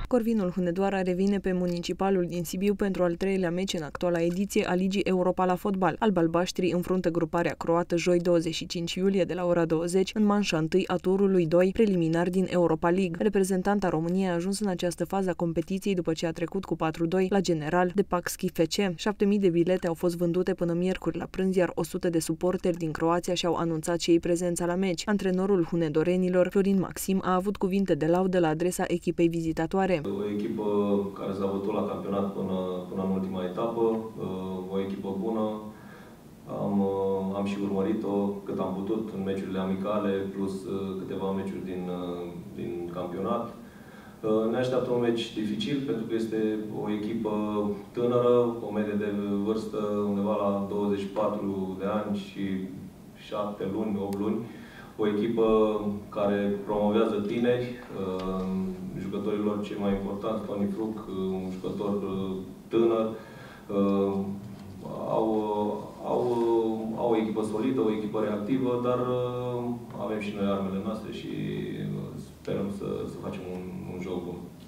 Corvinul Hunedoara revine pe Municipalul din Sibiu pentru al treilea meci în actuala ediție a Ligii Europa la fotbal. Alb-albaștrii înfruntă gruparea croată joi 25 iulie de la ora 20 în manșa 1 a turului 2 preliminar din Europa League. Reprezentanta României a ajuns în această fază a competiției după ce a trecut cu 4-2 la General de Paxki FC. 7.000 de bilete au fost vândute până miercuri la prânz, iar 100 de suporteri din Croația și-au anunțat și ei prezența la meci. Antrenorul hunedorenilor, Florin Maxim, a avut cuvinte de laudă la adresa echipei vizitatoare. O echipă care s-a bătut la campionat până în ultima etapă, o echipă bună. Am și urmărit-o cât am putut în meciurile amicale, plus câteva meciuri din campionat. Ne așteaptă un meci dificil, pentru că este o echipă tânără, o medie de vârstă undeva la 24 de ani și 7 luni, 8 luni. O echipă care promovează tineri, jucătorilor cei mai importanți, Toni Fruc, un jucător tânăr, au o echipă solidă, o echipă reactivă, dar avem și noi armele noastre și sperăm să facem un joc bun.